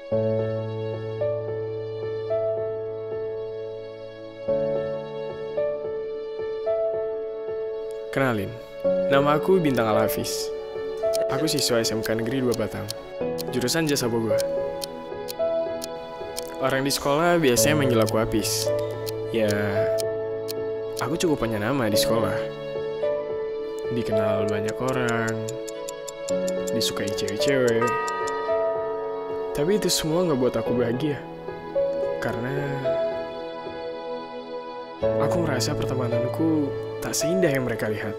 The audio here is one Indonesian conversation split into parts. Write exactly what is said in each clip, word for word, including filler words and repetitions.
Kenalin, nama aku Bintang Al-Hafiz. Aku siswa S M K Negeri dua Batang, jurusan Jasa Boga. Orang di sekolah biasanya manggil aku Apis. Ya, aku cukup punya nama di sekolah. Dikenal banyak orang, disukai cewek-cewek. Tapi itu semua gak buat aku bahagia. Karena aku merasa pertemananku tak seindah yang mereka lihat.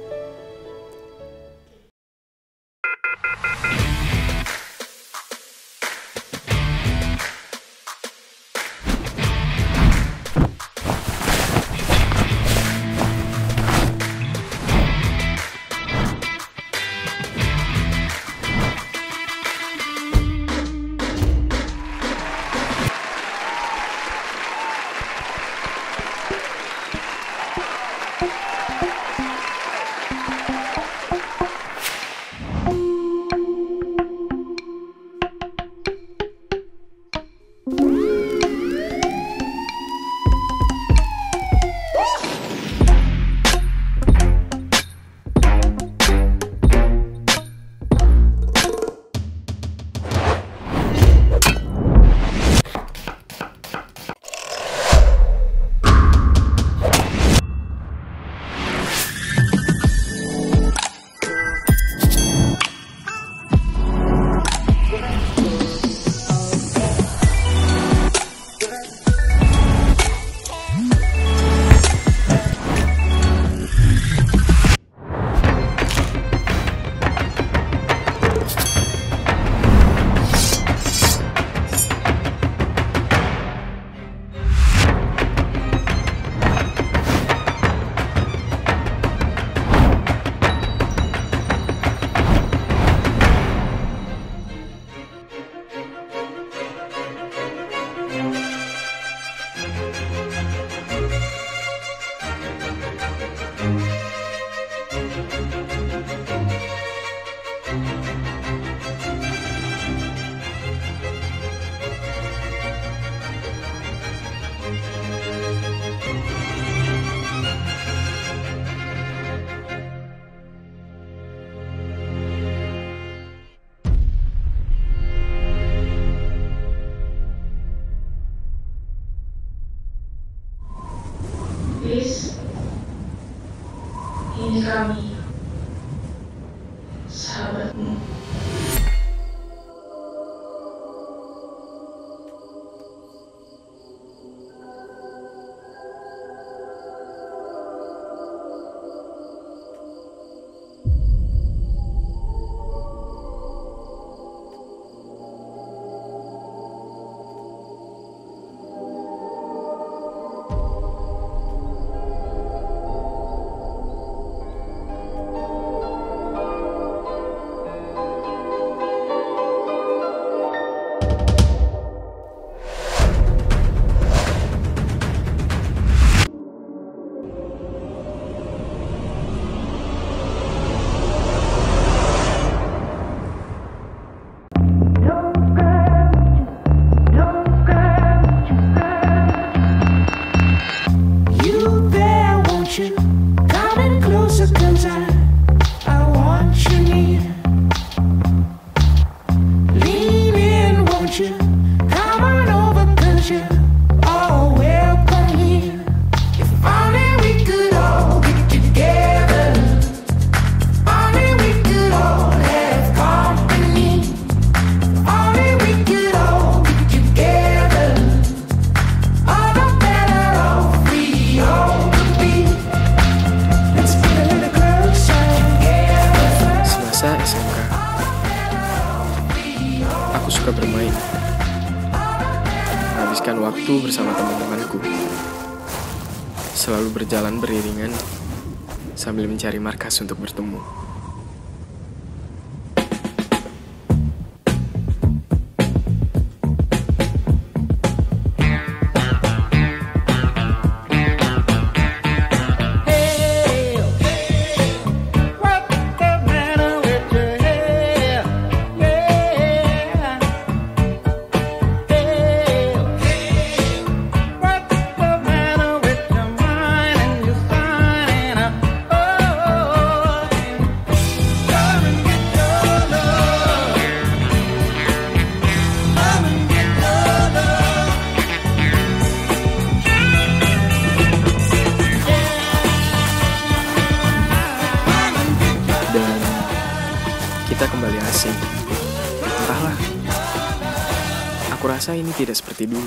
Please, ini kami, sahabatmu. S M K, aku suka bermain, menghabiskan waktu bersama teman-temanku, selalu berjalan beriringan sambil mencari markas untuk bertemu. Aku rasa ini tidak seperti dulu.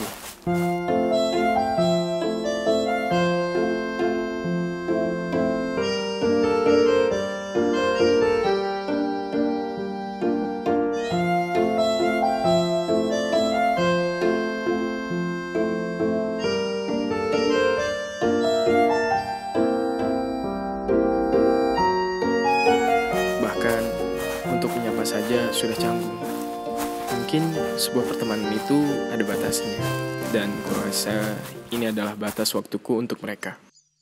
Bahkan untuk menyapa saja sudah canggung. Mungkin sebuah pertemanan itu ada batasnya, dan kurasa ini adalah batas waktuku untuk mereka.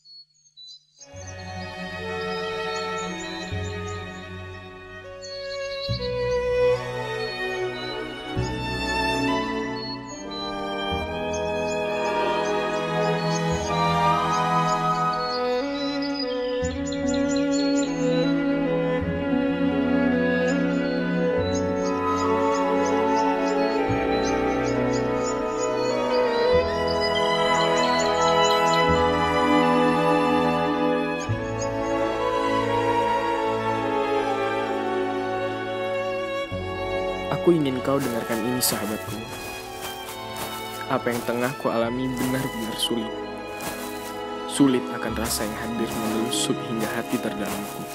Aku ingin kau dengarkan ini, sahabatku. Apa yang tengah ku alami benar-benar sulit. Sulit akan rasa yang hadir menelusup hingga hati terdalamku.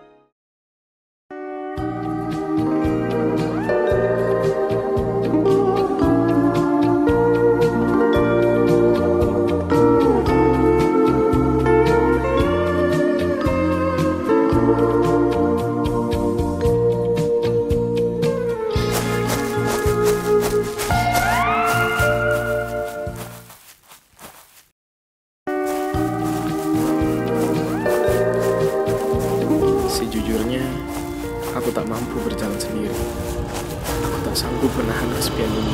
Sejujurnya, aku tak mampu berjalan sendiri. Aku tak sanggup menahan kesepian ini.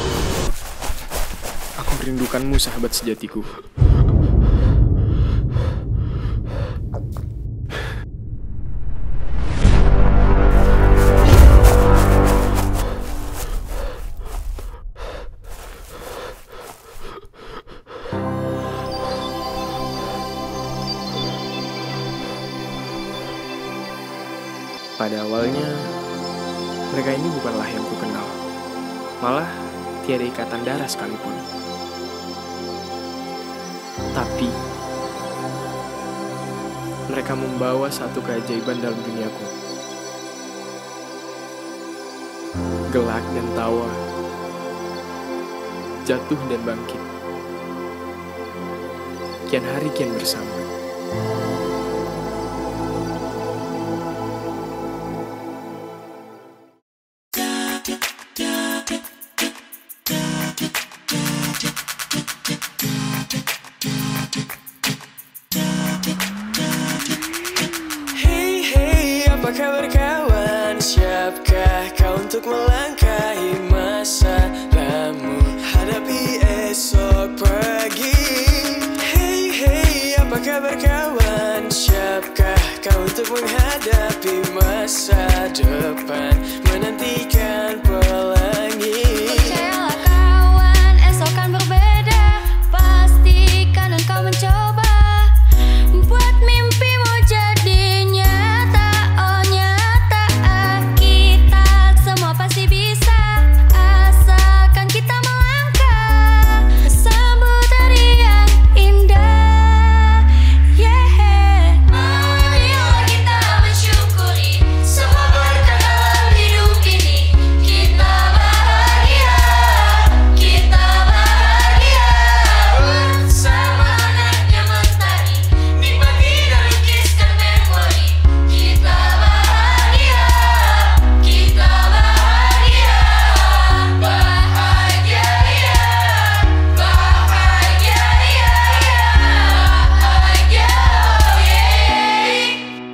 Aku merindukanmu, sahabat sejatiku. Pada awalnya, mereka ini bukanlah yang ku kenal. Malah, tiada ikatan darah sekalipun. Tapi, mereka membawa satu keajaiban dalam duniaku. Gelak dan tawa, jatuh dan bangkit. Kian hari kian bersama. Apa kabar kawan? Siapkah kau untuk melangkahi masa lamu, hadapi esok pagi? Hey hey, apa kabar kawan? Siapkah kau untuk menghadapi masa depan, menantikan pelangi? Percayalah kawan, esok kan berbeda. Pastikan engkau mencoba buat mimpimu jadi nyata. Oh nyata, kita semua pasti bisa, asalkan kita melangkah sambut hari yang indah. Yeah. Marilah kita mensyukuri semua berkah dalam hidup ini. Kita bahagia, kita bahagia bersama hangatnya mentari, nikmati dan lukiskan memori. Kita bahagia, kita bahagia, bahagia ya, bahagia ya, bahagia yeah.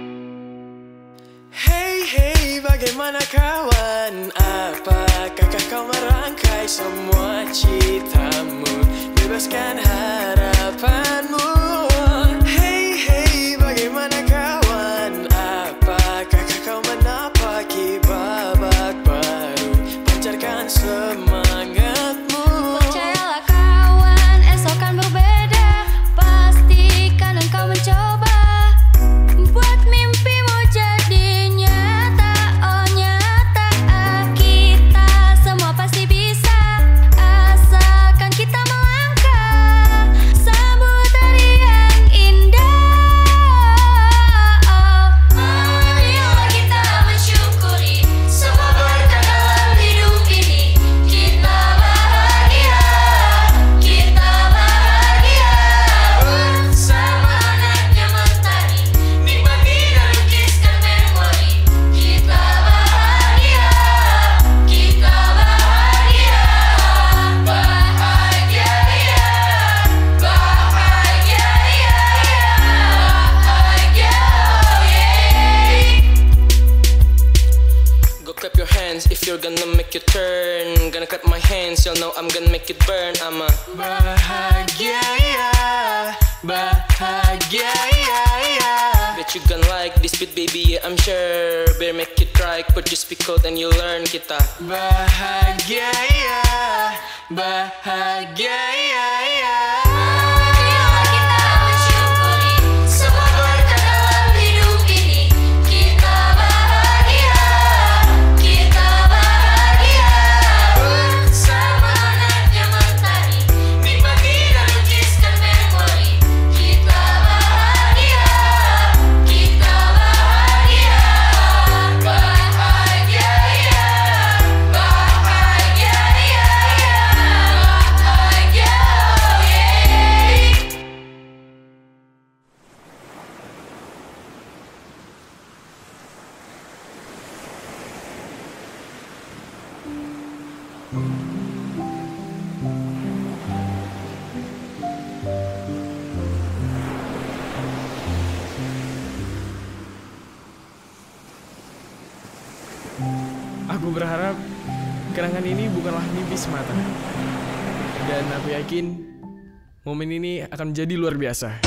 Hey hey, bagaimana kawan? Apakah kau merangkai semua citamu, bebaskan harapanmu? Hey hey, bagaimana kawan? Apakah kau menapaki babak baru, pancarkan semangatmu? Percayalah kawan, esok kan berbeda. Pastikan engkau mencoba buat mimpimu jadi nyata. Oh nyata, kita semua pasti bisa, gonna make you turn. Gonna cut my hands, you'll know I'm gonna make it burn. I'm a bahagia, ya, bahagia, ya, ya. Bet you gonna like this beat, baby, yeah, I'm sure. Better make it right, but just speak out and you learn. Kita bahagia, ya, bahagia, ya, ya. Marilah kita mensyukuri semua berkah dalam hidup ini. Kita bahagia, kita bahagia bersama hangatnya mentari, nikmati dan lukiskan memori. Kita bahagia, kita bahagia, bahagia ya, bahagia ya, bahagia yeah. Aku berharap kenangan ini bukanlah mimpi semata. Dan aku yakin momen ini akan menjadi luar biasa.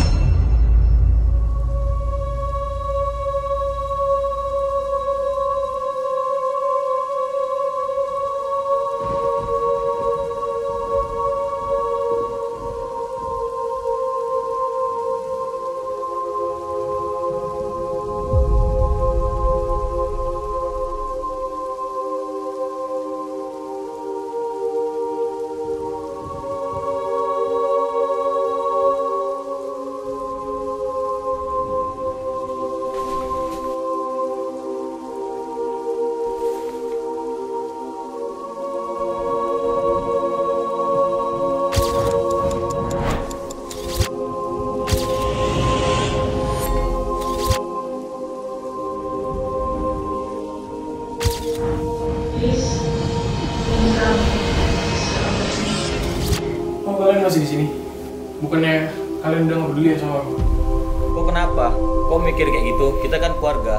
Oh, kalian masih di sini? Bukannya kalian udah nggak peduli ya sama aku? Kok kenapa? Kok mikir kayak gitu? Kita kan keluarga.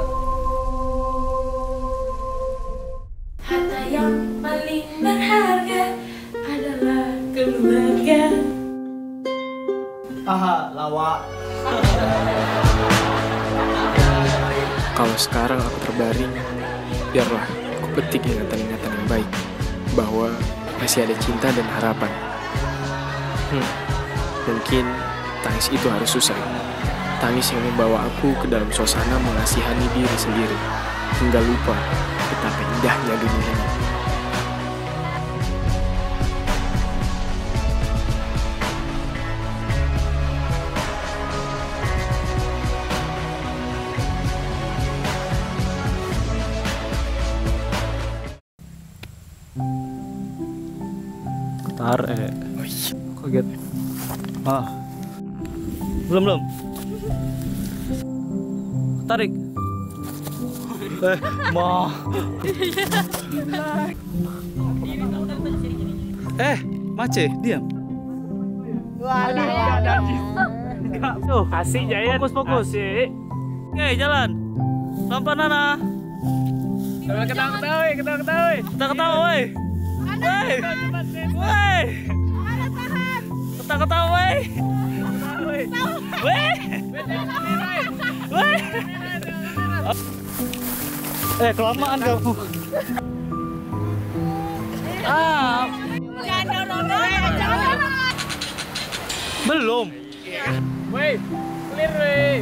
Harta yang paling berharga adalah keluarga. Aha, lawak. Kalau sekarang aku terbaring, biarlah aku petik ingatan-ingatan yang baik bahwa masih ada cinta dan harapan. Hmm, mungkin tangis itu harus usai. Tangis yang membawa aku ke dalam suasana mengasihani diri sendiri hingga lupa betapa indahnya dunia ini. Tar, eh. Kaget. Ah. Belum, belum. Tarik. Eh, ma. Eh, Mace, diam. Tuh, Asik Jayan. fokus, fokus. Asik. Oke, jalan. Pelan-pelan, Nana. Ketawa-ketawa, ketawa-ketawa. Kita ketawa, woi. Woi. Woi. Ketawa-ketawa, woi. Woi. Woi. Eh, kelamaan kamu. Ah. Belum. Woi, clear woi.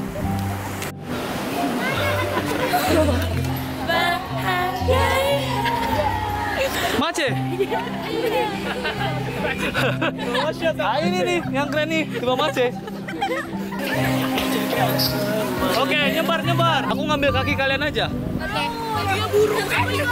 Mace. Ah, ini nih yang keren nih, coba Mace. Oke, nyebar nyebar. Aku ngambil kaki kalian aja. Dia burung.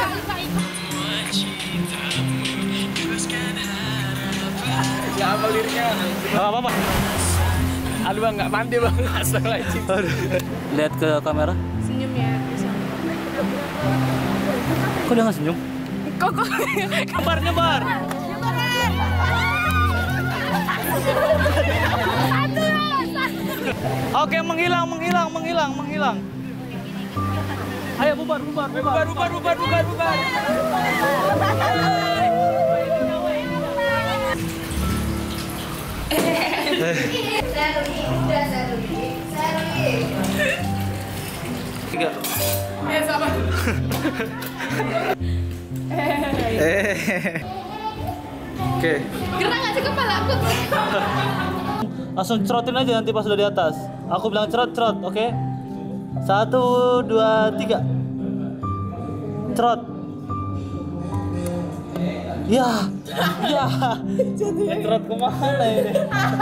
Ya apa liriknya? Gak apa-apa. Aduh bang, nggak mandi bang, astagfirullahaladzim. Lihat ke kamera. Senyum ya. Kok dia nggak senyum? Kok kok. Nyebar nyebar. Oke, menghilang, menghilang, menghilang, menghilang. Ayo bubar, bubar, bubar, bubar, bubar, bubar, bubar. Tiga. Eh sama. Oke. Gerak nggak sih kepala aku? Langsung cerotin aja nanti pas udah di atas. Aku bilang cerot, cerot, oke? Satu, dua, tiga. Cerot. Ya, ya. Cerot kemana ini?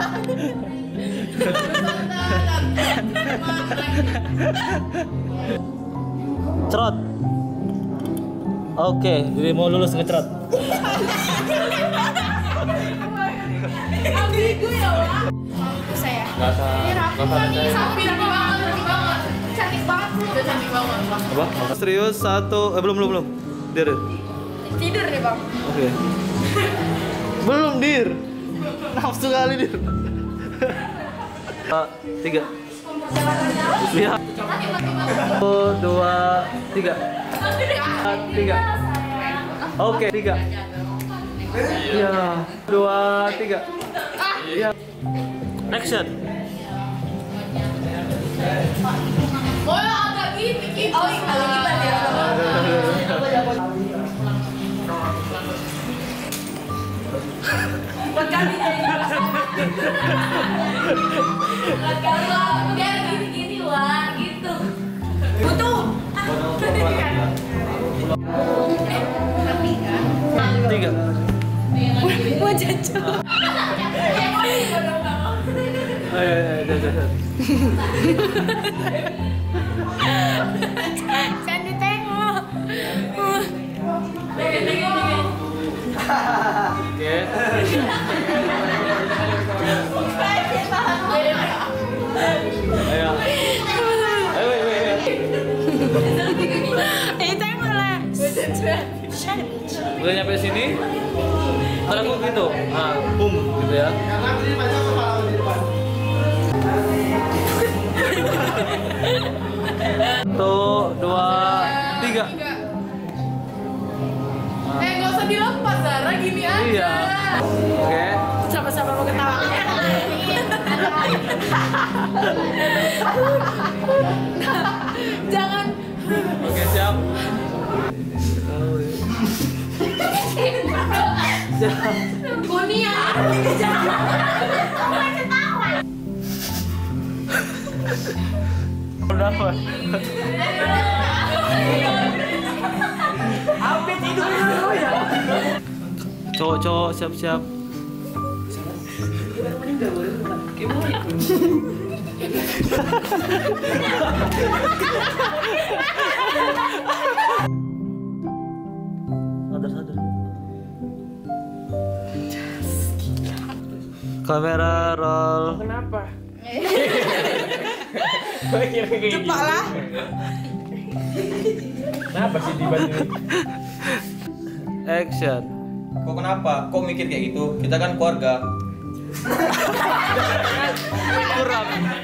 Cerot. Oke, jadi mau lulus ngecerot. Ambigu ya, Wak. Saya. Nggak usah. Ini rapi nih, sapi rapi banget, rapi banget. Cantik banget. Udah cantik banget, Bang. Apa? Serius satu. Eh belum belum belum. Dir. Dir. Tidur nih, Bang. Oke. Belum dir. Nafsu kali dir. Uh, tiga. Lihat. Satu, dua, tiga. Uh, tiga. Oke, tiga. Iya. Dua, tiga. Iya. Action. Oh, agak gini, gini. Oh, kalau kita ya. Buat kami kalau dia gini-gini, Wak, gitu. Butuh. Tiga. Mau jajan. Ayo, ayo, jajan. Jangan ditengok. Oke. Ayo. Ayo, ayo, ayo. Eh, tengok lah. Udah nyampe sini. Ntar aku gitu. Nah, boom gitu ya. Satu, dua, tiga. Eh, nggak usah dilepas, Zara, gini aja. Iya. Oke. Sama-sama mau ketawa. Jangan. Oke, siap. Kunia. Udah apa? Apa tidur dulu ya? Cowok-cowok siap-siap. Sadar, sadar. Kamera roll. Kenapa? Cepat lah. Kenapa sih tiba-tiba? Action. Kok kenapa? Kok mikir kayak gitu? Kita kan keluarga. Kurang.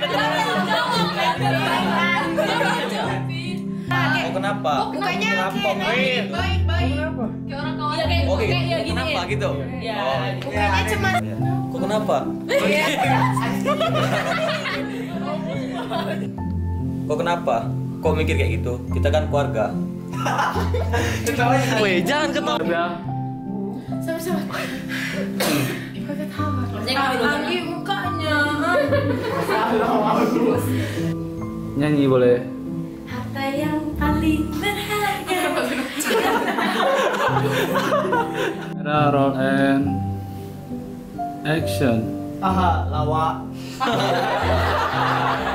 Kok kenapa? Bukannya Kenapa? kayak baik, baik. Kayak orang kawan. Iya, kayak Oke, kayak ya gini. kenapa gitu? Ya. Oh, Bukannya cuma kok kenapa? Kok kenapa? Kok mikir kayak gitu? Kita kan keluarga. Weh, jangan ketawa. Udah. sama-sama. Ibu ketawa. Anggi mukanya. Nyanyi boleh. Harta yang paling berharga. Kamera roll and action. Aha, lawak.